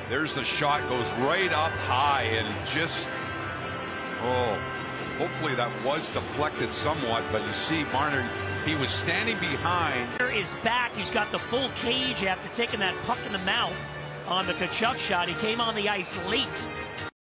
There's the shot, goes right up high, and just, hopefully that was deflected somewhat, but you see Marner, he was standing behind. Marner is back. He's got the full cage after taking that puck in the mouth on the Kachuk shot. He came on the ice late.